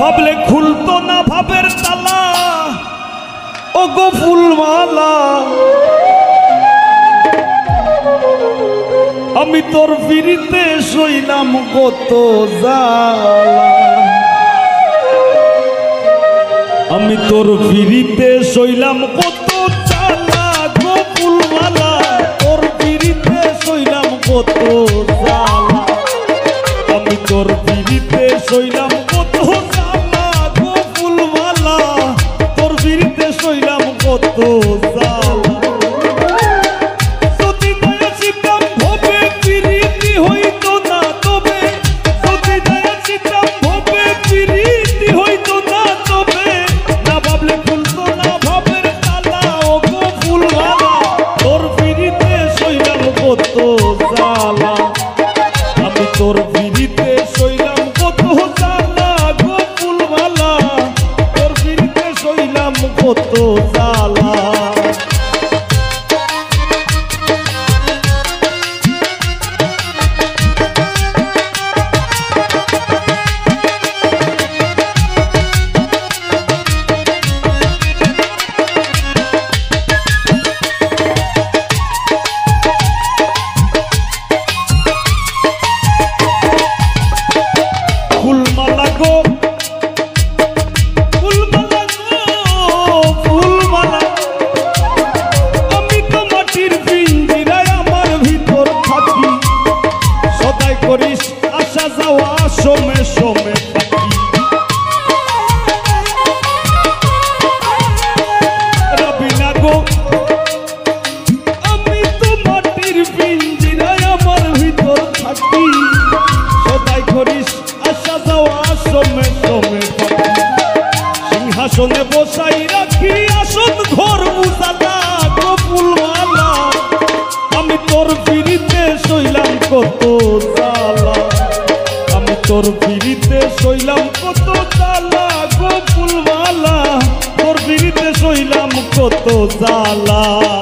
ভাবলে খুলতো না ভাবের তালা ও গো ফুলমালা আমি তোর ফিরিতে সইলাম কত জ্বালা আমি তোর ফিরিতে সইলাম কত জ্বালা গো ফুলমালা তোর ফিরিতে সইলাম কত জ্বালা আমি তোর ফিরিতে সইলাম কত জ্বালা গো ফুলমালা তোর ফিরিতে সইলাম কত জ্বালা তোর ফিরিতে সইলাম কত জ্বালা গো ফুলমালা তোর ফিরিতে সইলাম কত জ্বালা করিস আসা যাওয়া সমে সমে রবিনা গো আমি তো মাটির পিঞ্জিরায় আমার ভিতর থাকি সদাই করিস আসা যাওয়া সমে সমে সিংহাসনে বসাই রাখি আসন ঘর মুসালা গো ফুলমালা আমি তোর ফিরিতে সইলাম কত জ্বালা আমি তোর ফিরিতে সইলাম কত জ্বালা গো ফুলমালা তোর ফিরিতে সইলাম কত জ্বালা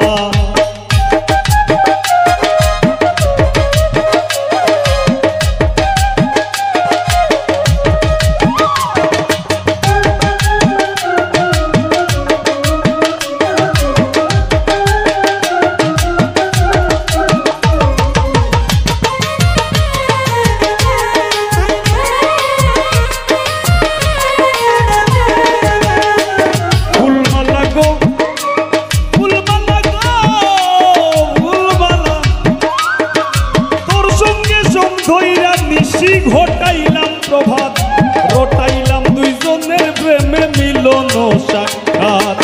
ঘটাইলাম প্রভাত রটাইলাম দুইজনের প্রেমে মিলন সাক্ষাৎ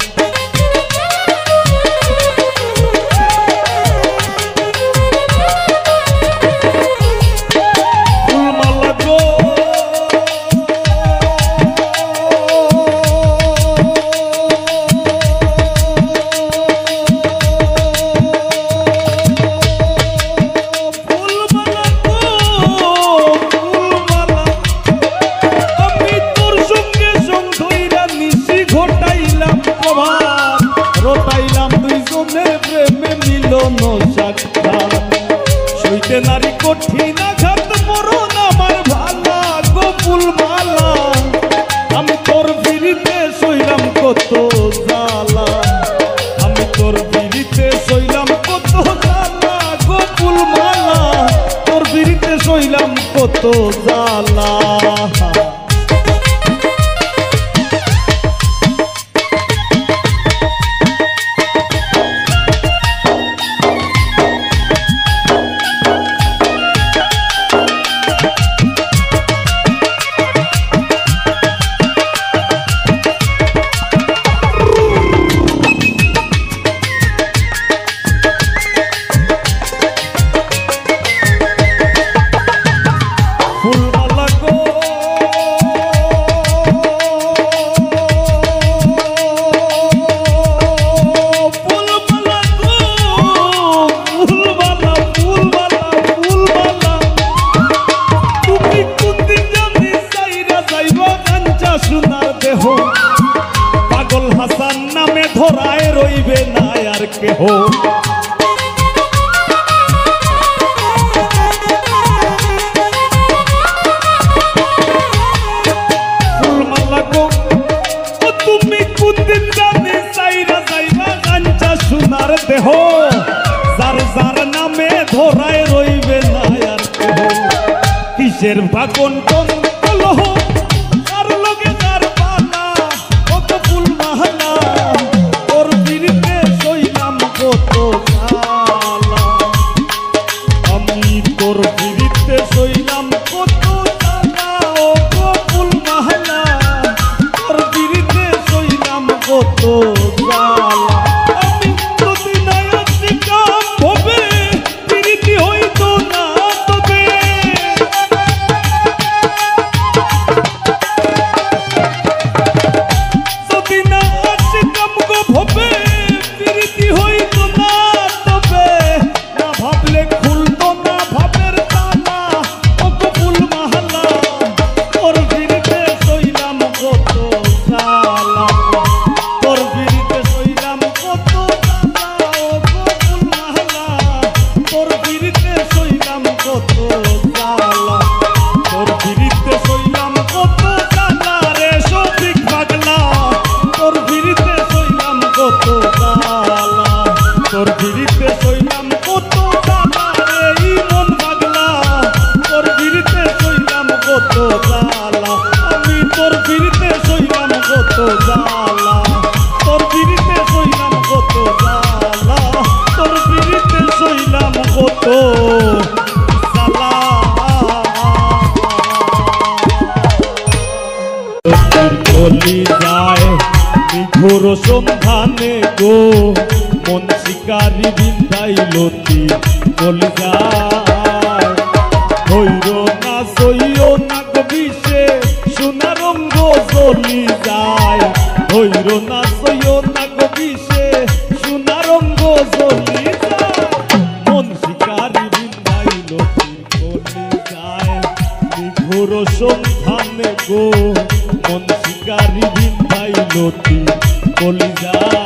ফুলমালা গো রটাইলাম দুইজনের প্রেমে মিলন সাক্ষাৎ সইতে নারী কঠিন আঘাত মরণ আমার ভালা গো ফুলমালা আমি তোর ফিরিতে সইলাম কত জ্বালা আমি তোর ফিরিতে সইলাম কত জ্বালা গো ফুলমালা তোর ফিরিতে সইলাম কত জ্বালা পাগল হাসান নামে ধরায় রইবে না আর কেহ কিসের ভাগন্টন কলহ আর লগে তার পালা কত ফুল মাহালা তোর বিরিতে সইলাম কত জ্বালা আমি তোর বিরিতে সইলাম কত জ্বালা ও গো ফুল মাহালা তোর বিরিতে সইলাম কত জ্বালা আমি যদি না আসি কাম হবে বিরিতি হইতো না তবে যদি না আসি কাম গো হবে বিরিতি হইতো না তবে না ভাবলে খুলতো না ভাবের তালা ও গো ফুল মাহালা তোর বিরিতে সইলাম কত জ্বালা তোর বিরিতে সইলাম কত জ্বালা ও গো ফুল মাহালা তোর বিরিতে সইলাম কত জ্বালা তোর বিরিতে সইলাম কত জ্বালা রে শফিক পাগলা তোর বিরিতে সইলাম কত জ্বালা তোর বিরিতে সইলাম কত জ্বালা রে ইমন পাগলা তোর বিরিতে সইলাম কত জ্বালা আমি তোর বিরিতে সইলাম কত জ্বালা তোর বিরিতে সইলাম কত জ্বালা তোর বিরিতে সইলাম কত জ্বালা চলি যায় নিঘোর সন্ধানে গো মন শিকারি বিন্ধাইলতি চলি যায় হইর না সইও না কবিষে সোনা রঙ্গ চলি যায় হইর না সইও না কবিষে সোনা রঙ্গ চলি যায় মন শিকারি বিন্ধাইলতি চলি যায় নিঘোর সন্ধানে গো মন শিকারি বিন্ধাইলতি চলি যায়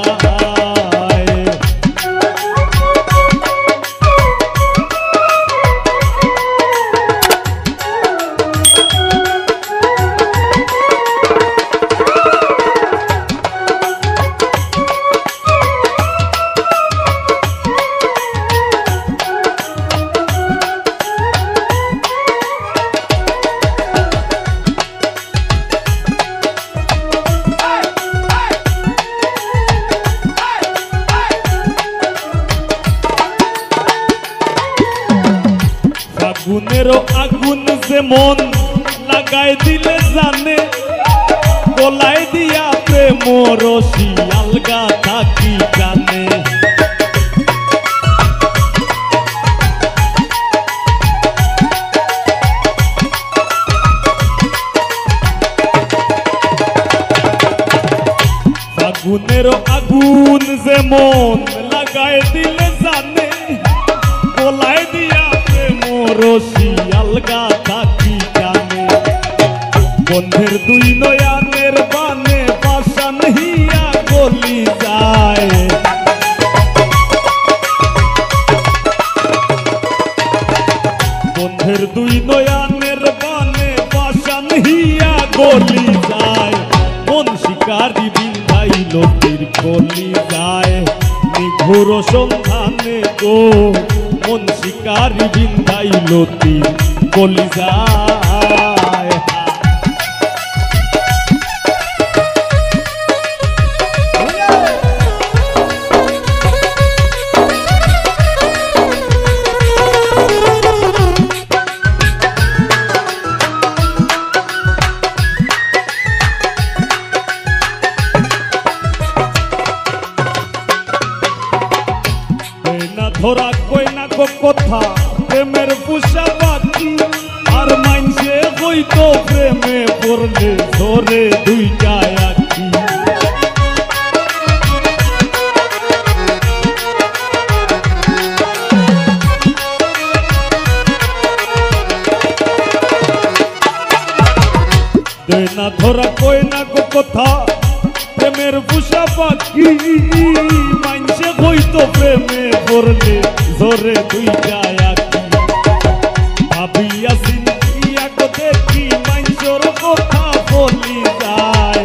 আগুনেরও আগুন যেমন লাগাই দিলে জানে গলায় দিয়া প্রেম রশি আলগা থাকি জানে আগুনেরও আগুন যেমন লাগাই দিলে জানে গলায় দিয়া রশি আলগা থাকি জানে বন্ধের দুই নয়ানের বানে পাশান হিয়া গলি যায় বন্ধের দুই নয়ানের বানে পাশান হিয়া গলি যায় মন শিকারি বিন্ধাইলতির গলি যায় নিঘোর সন্ধানে গো মন শিকারি বিন্ধাইলতি গলি যায় ধরা কই না গো কথা প্রেমের পুষা বাকি আর মাইনসে হইতো প্রেমে পড়লে ধরে দুইটা আঁকি না ধরা কই না গো কথা প্রেমের পুষা পাখি মাইনসে হইতো প্রেমে পড়লে ধরে দুইটা আঁকি ভাবিয়া চিন্তিয়া গো দেখি মাইনসর কথা বলি যায়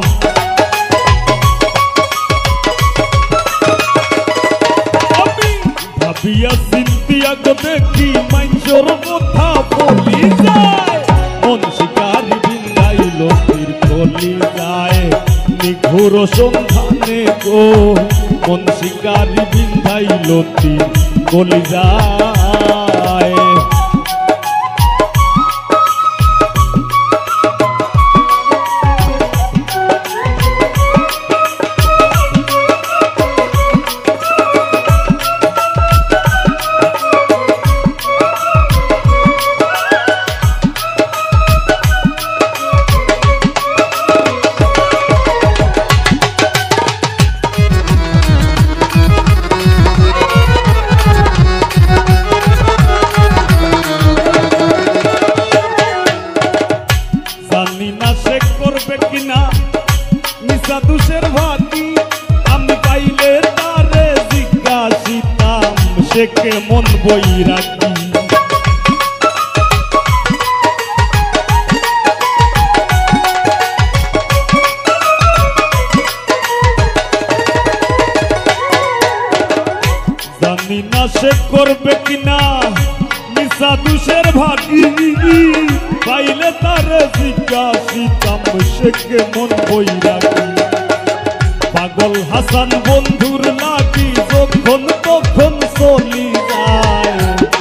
আমি ভাবিয়া চিন্তিয়া গো দেখি মাইনসর কথা বলি যায় লতির কলি যায় নিঘুর সন্ধানে গো মন শিকারি বিন্ধাই লতির কলি যায় দুষের ভাতি আমি পাইলে তারে জিজ্ঞাসিতাম সে কেমন বৈরাগী জানি না সে করবে কিনা নিশা দুষের ভাতি পাইলে তারে জিজ্ঞাসিতাম সে কেমন বৈরাগী পাগল হাসান বন্ধুর লাগি যখন তখন চলি যায়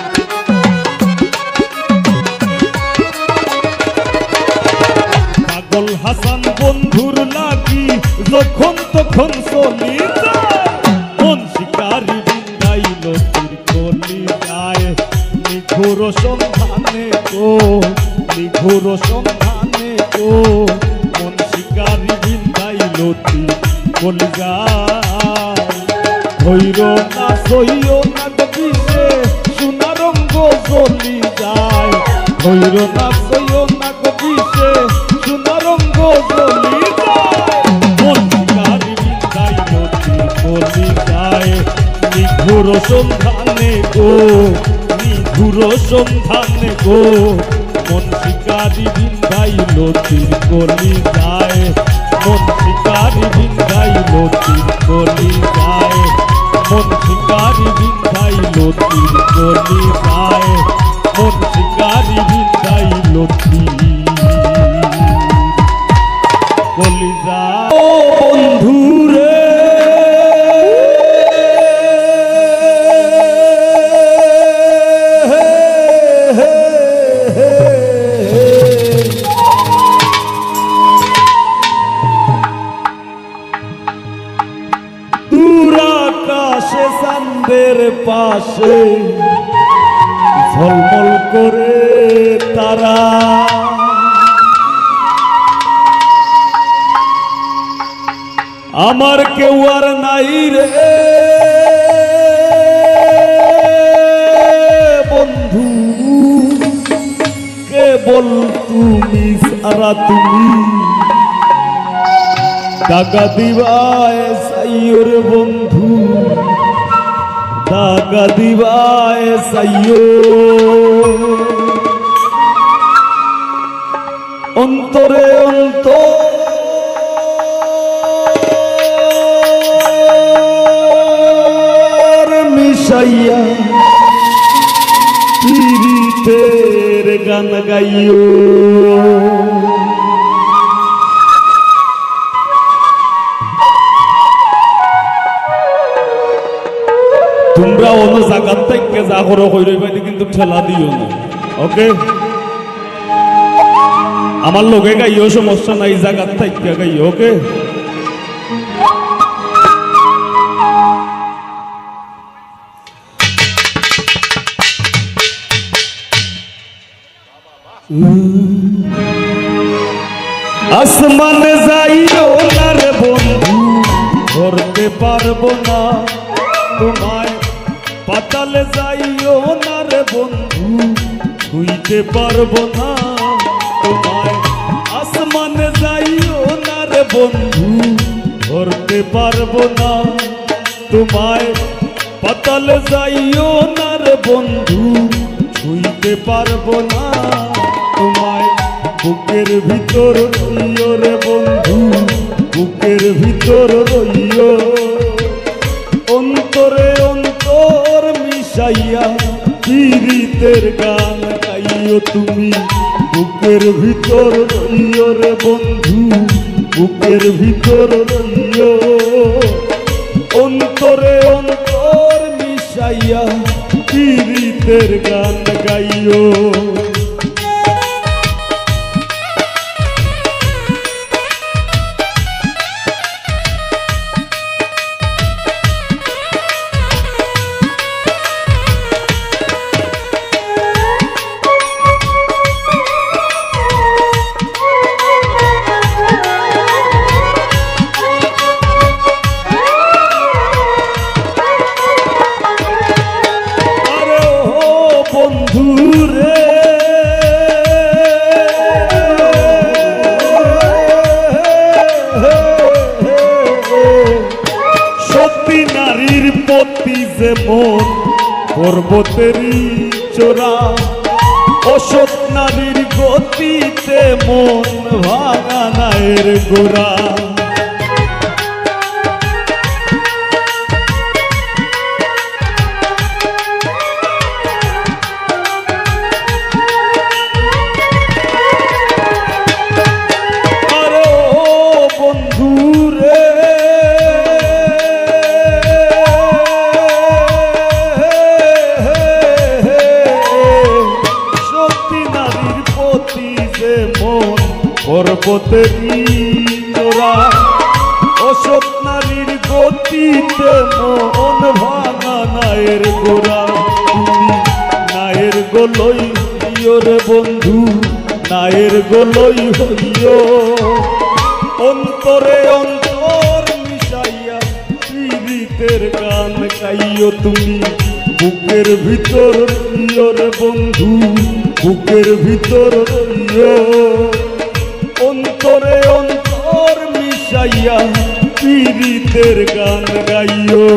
পাগল হাসান বন্ধুর লাগি যখন তখন চলি যায় মন শিকারি বিন্ধাই লতির কলি যায় নিঘুর সন্ধানে গো নিঘুর সন্ধানে গো মন শিকারি বিন্ধাই লতির কলি যায় হইর না সইয় না গবিষে সোনা রঙ্গ জ্বলি যায় হইর না সইয় না গবিষে সোনা রঙ্গ জ্বলি যায় মন শিকারি বিন্ধাই লতির কলি যায় নিঘুর সন্ধানে গো নিঘুর সন্ধানে গো মন শিকারি বিন্ধাই লতির কলি যায় মন শিকারি বিন্ধাই লতির কলি যায় মন শিকারি বিন্ধাই লতির কলি যায় মন শিকারি বিন্ধাই লতির কলি যায় ও বন্ধুরে চাঁদের পাশে ঝলমল করে তারা আমার কেউ আর নাই রে বন্ধু কেবল তুমি সারা তুমি দাগা দিবায় সাইও রে বন্ধু দাগা দিবায় সাইও অন্তরে অন্তর মিশাইয়া পীড়িতের গান গাইও তোমরা অন্য জায়গার থেকে যা করো কইরইবানি কিন্তু ঠেলা দিও না ওকে আমার লগে গাইও সমস্যা নাই জায়গার থেকে গাইও ওকে আসমানে যাইও না রে বন্ধু ধরতে পারবো না তোমায় পাতালে যাইও না রে বন্ধু ছুঁইতে পারবো না তোমায় আসমানে যাইও না রে বন্ধু ধরতে পারবো না তোমায় পাতালে যাইও না রে বন্ধু ছুঁইতে পারবো না তোমায় বুকের ভিতর রইও রে বন্ধু বুকের ভিতর রইও অন্তরে অন্তর মিশাইয়া পীড়িতের গান গাইও তুমি বুকের ভিতর রইও রে বন্ধু, বুকের ভিতর রইও, অন্তরে অন্তর মিশাইয়া পীড়িতের গান গাইও। যেমন পর্বতেরই চোরা, অসৎ নারীর গতিতে মন ভাঙা নায়ের গোড়া। পর্বতেরই চোরা, অসৎ নারীর গতিতে মন ভাঙা নায়ের গোড়া। তুমি নায়ের গোলই হইও রে বন্ধু, নায়ের গোলই হইও, অন্তরে অন্তর মিশাইয়া পীড়িতের গান গাইও। তুমি বুকের ভিতর রইও রে বন্ধু, বুকের ভিতর রইও, অন্তরে অন্তর মিশাইয়া পীড়িতের গান গাইও।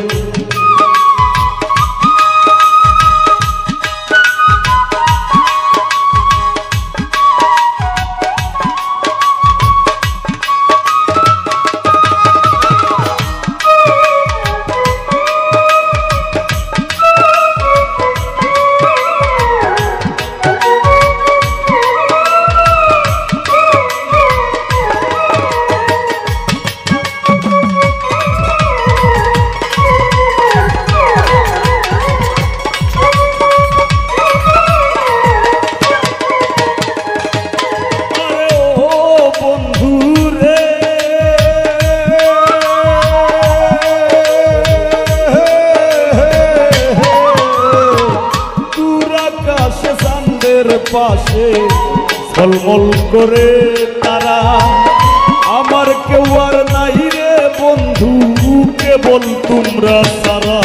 পাশে ঝলমল করে তারা, আমার কেউ আর নাই রে বন্ধু, কেবল তোমরা সারা।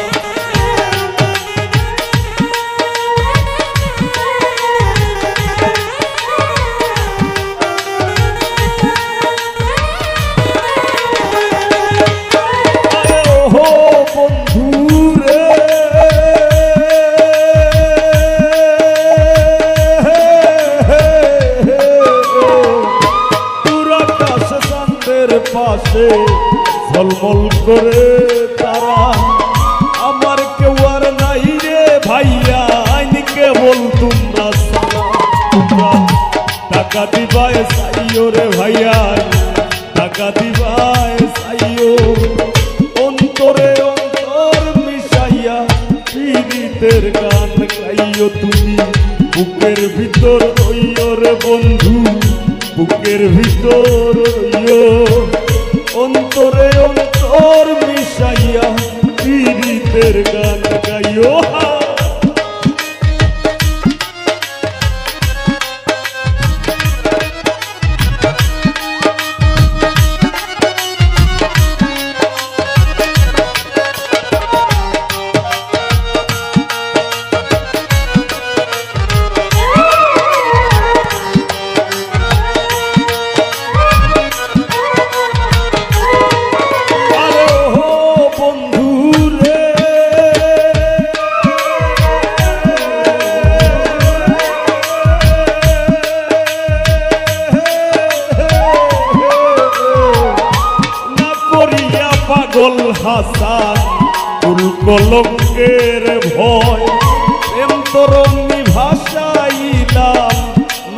পাশে ঝলমল করে তারা, আমার কেউ আর নাই রে ভাইয়া, আইন কেবল তোমরা সারা। তোমরা টাকা দিবায় চাইও রে ভাইয়া, টাকা দিবায় চাইও, অন্তরে অন্তর মিশাইয়া পীড়িতের গান গাইও। তুমি বুকের ভিতর রইও রে বন্ধু, বুকের ভিতর রইও, অন্তরে অন্তর মিশাইয়া পীড়িতের গান গাইও। পাগল হাসান কুল কলঙ্কের ভয়, প্রেম তরঙ্গি ভাষাইলাম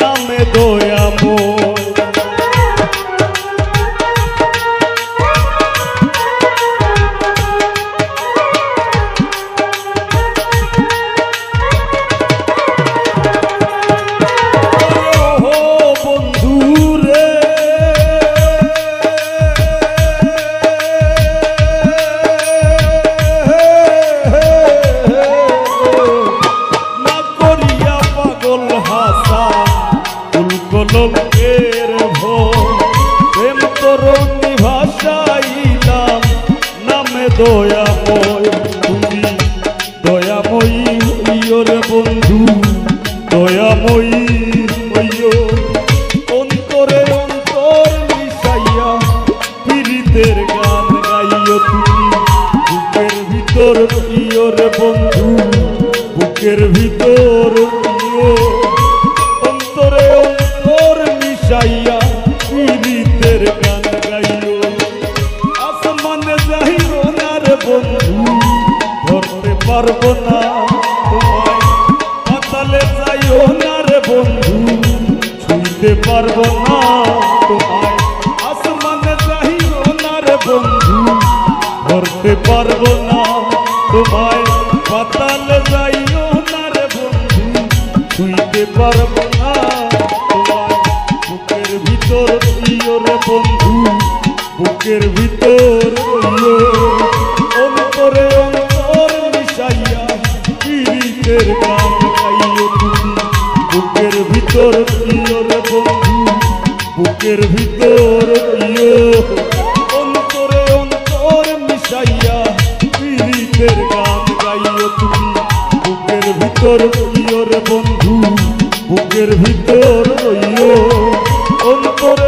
দয়াময় তুমি দয়াময়ী হইও রে বন্ধু দয়াময়ী হইও অন্তরে অন্তর মিশাইয়া পীড়িতের গান গাইও তুমি বুকের ভিতর ইয়ো রে বন্ধু বুকের ভিতর ইয়ো অন্তরে অন্তর মিশাইয়া পীড়িতের গান গাইও আসমানে যাইও না রে বন্ধু ধরতে পারবো না তোমায় পাতালে যাইও না রে বন্ধু ছুঁইতে পারবো না তোমায় আসমানে যাইও না রে বন্ধু ধরতে পারবো না তোমায় পাতালে যাইও না রে বন্ধু ছুঁইতে পারবো না তোমায় বুকের ভিতর ইয়ো রে বন্ধু বুকের ভিতর ইয়ো অন্তরে অন্তর মিশাইয়া পীড়িতের গান গাইও তুমি বুকের ভিতর ইয়ো রে বন্ধু বুকের ভিতর ইয়ো অন্তরে অন্তর মিশাইয়া পীড়িতের গান গাইও তুমি বুকের ভিতর ইয়ো রে বন্ধু বুকের ভিতর ইয়ো অন্তরে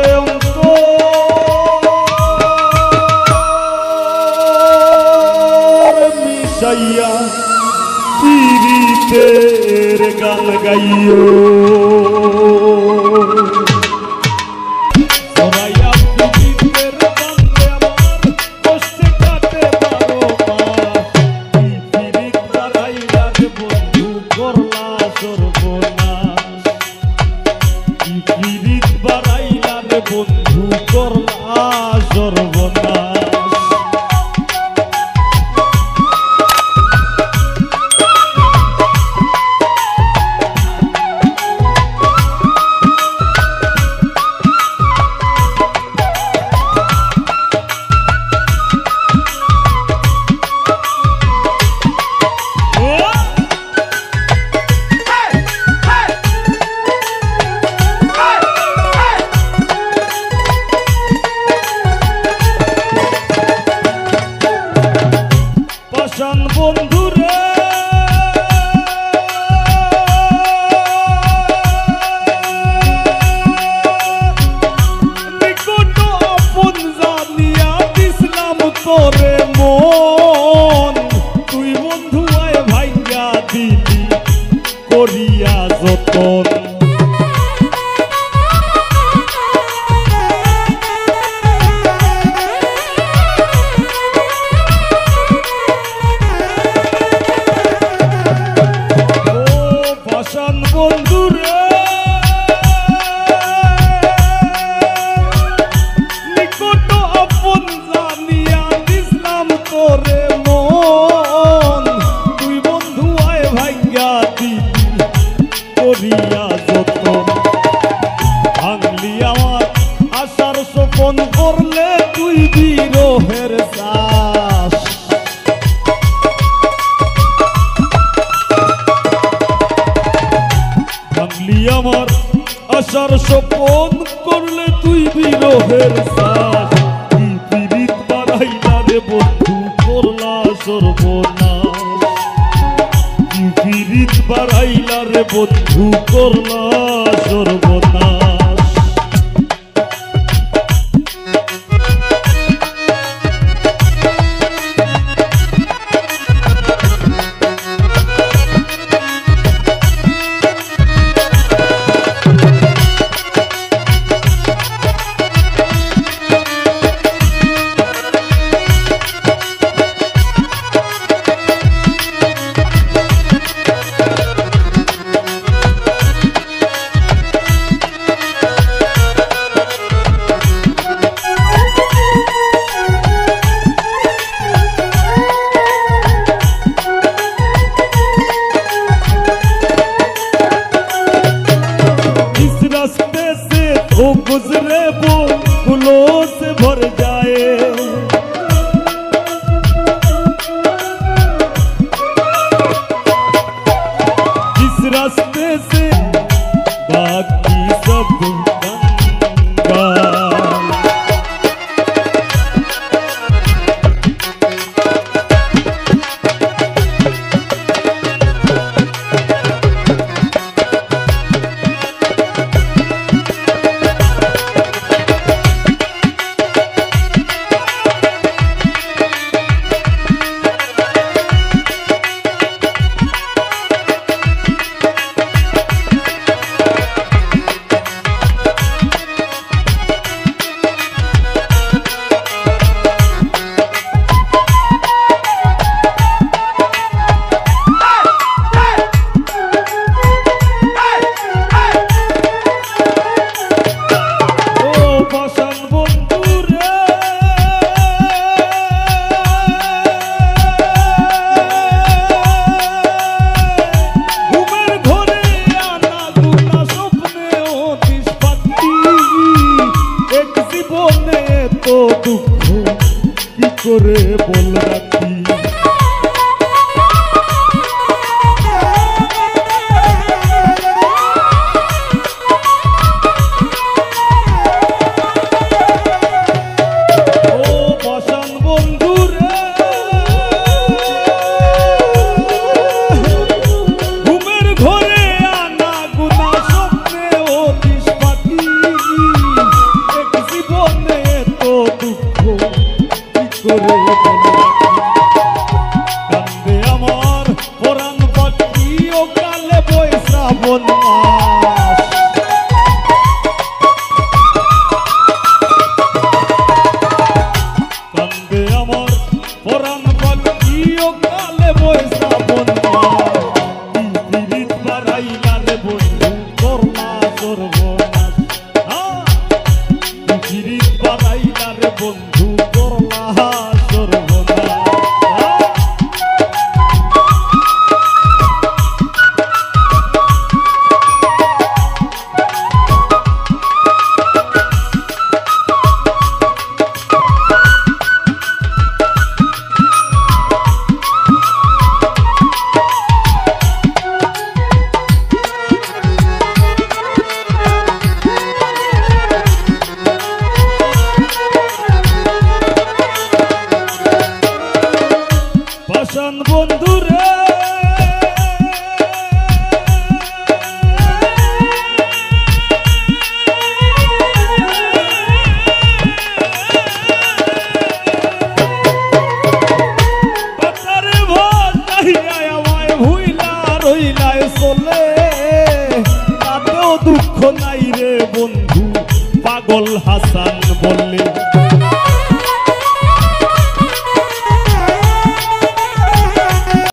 অন্তর মিশাইয়া পীড়িতের গান গাইও সরাইয়া পীড়িতের বান্ধে আমার কষ্টে কাটে 12 মাস কি পীড়িত বাড়াইলা রে বন্ধু করলা সর্বনাশ কি পীড়িত বাড়াইলা রে বন্ধু করলা সর্বনাশ পাষাণ বন্ধুরে নিকট আপন জানিয়া দিসলাম তোরে মন তুই বন্ধু আয় ভাইয়া দিলি করিয়া যতন পাষাণ বন্ধুরে নিকট আপন জানিয়া দিসলাম তোরে মন তুই বন্ধু আয় ভাইয়া দিলি করিয়া যতন ভাঙলি আমার আশার স্বপন করলে তুই বিরহের শ্বাস ভাঙলি আমার আশার স্বপন করলে তুই বিরহের শ্বাস কি পীড়িত বাড়াইলা রে বন্ধু করলা সর্বনাশ কি পীড়িত বাড়াইলা রে বন্ধু করলা সর্বনাশ वो गुजरे वो फूलों से भर जाए जिस रास्ते से बाकी सब गंगा জীবনে তো দুঃখ কি করে বল রাখি। কান্দে আমার পরাণ পাখি ও কালে বই শ্রাবণ মাস। কান্দে আমার পরাণ পাখি ও কালে বই শ্রাবণ মাস। পৃথিবীত বাড়াইলা রে বন্ধু করলা সর্বনাশ। পৃথিবীত বাড়াইলা রে বন্ধু করলা সর্বনাশ। পাষাণ বন্ধু রে পাতারে ভাইয়া আমায় ভুইলা রইলায় চলে, তাতেও দুঃখ নাই রে বন্ধু পাগল হাসান বলে।